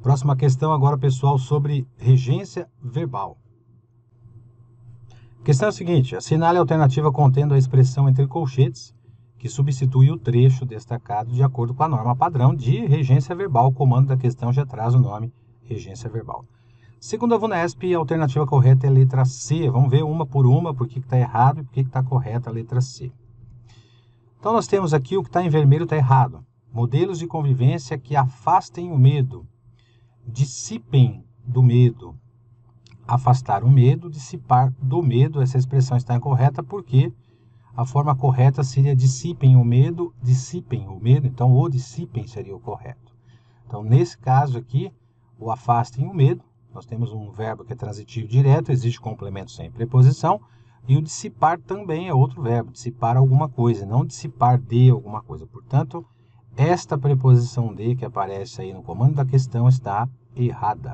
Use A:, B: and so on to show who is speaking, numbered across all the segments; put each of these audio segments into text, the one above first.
A: Próxima questão agora, pessoal, sobre regência verbal. A questão é a seguinte: assinale a alternativa contendo a expressão entre colchetes que substitui o trecho destacado de acordo com a norma padrão de regência verbal. O comando da questão já traz o nome regência verbal. Segundo a VUNESP, a alternativa correta é a letra C. Vamos ver uma por uma, por que está errado e por que está correta a letra C. Então, nós temos aqui o que está em vermelho está errado. Modelos de convivência que afastem o medo, dissipem do medo. Afastar o medo, dissipar do medo. Essa expressão está incorreta porque a forma correta seria dissipem o medo, então o dissipem seria o correto. Então, nesse caso aqui, o afastem o medo, nós temos um verbo que é transitivo direto, existe complemento sem preposição, e o dissipar também é outro verbo, dissipar alguma coisa, não dissipar de alguma coisa. Portanto, esta preposição de que aparece aí no comando da questão está errada.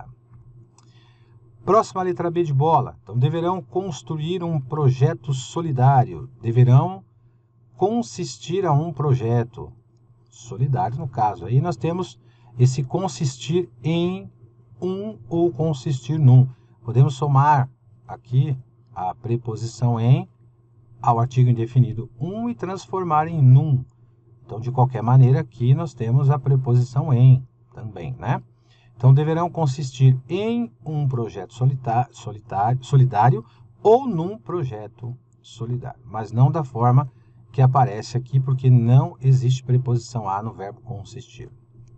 A: Próxima, letra B de bola. Então, deverão construir um projeto solidário. Deverão consistir a um projeto solidário, no caso. Aí nós temos esse consistir em um ou consistir num. Podemos somar aqui a preposição em ao artigo indefinido um e transformar em num. Então, de qualquer maneira, aqui nós temos a preposição em também, né? Então, deverão consistir em um projeto solidário ou num projeto solidário, mas não da forma que aparece aqui, porque não existe preposição a no verbo consistir.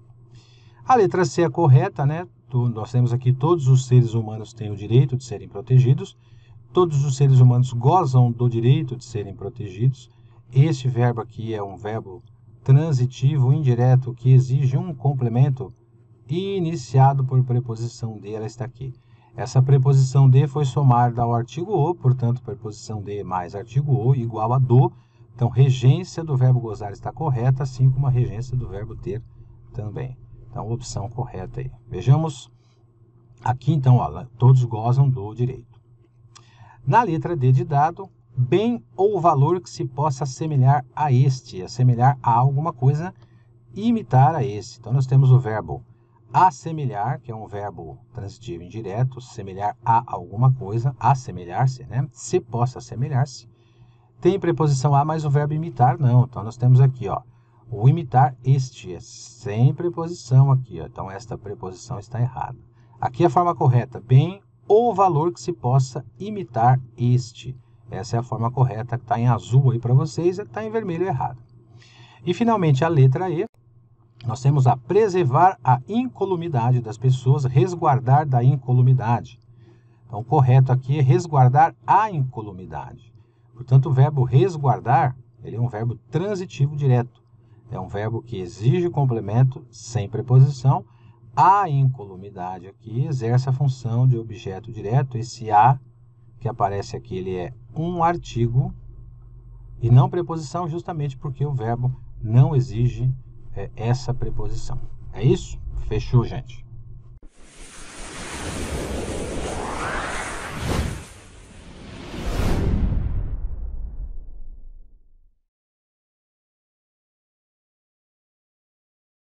A: A letra C é correta, né? Nós temos aqui todos os seres humanos têm o direito de serem protegidos, todos os seres humanos gozam do direito de serem protegidos. Este verbo aqui é um verbo transitivo indireto que exige um complemento iniciado por preposição de, ela está aqui. Essa preposição de foi somada ao artigo o, portanto, preposição de mais artigo o igual a do. Então, regência do verbo gozar está correta, assim como a regência do verbo ter também. Então, opção correta aí. Vejamos aqui, então, ó, todos gozam do direito. Na letra D de dado, bem ou valor que se possa assemelhar a este, assemelhar a alguma coisa, imitar a esse. Então, nós temos o verbo assemelhar, que é um verbo transitivo indireto, semelhar a alguma coisa, assemelhar-se, né? Se possa assemelhar-se. Tem preposição a, mas o verbo imitar não. Então, nós temos aqui, ó, o imitar este é sem preposição aqui, ó. Então, esta preposição está errada. Aqui a forma correta, bem ou valor que se possa imitar este. Essa é a forma correta que está em azul aí para vocês, a que está em vermelho errado. E, finalmente, a letra E. Nós temos a preservar a incolumidade das pessoas, resguardar da incolumidade. Então, o correto aqui é resguardar a incolumidade. Portanto, o verbo resguardar, ele é um verbo transitivo direto. É um verbo que exige complemento sem preposição. A incolumidade aqui exerce a função de objeto direto. Esse a que aparece aqui, ele é um artigo e não preposição, justamente porque o verbo não exige essa preposição. É isso? Fechou, gente.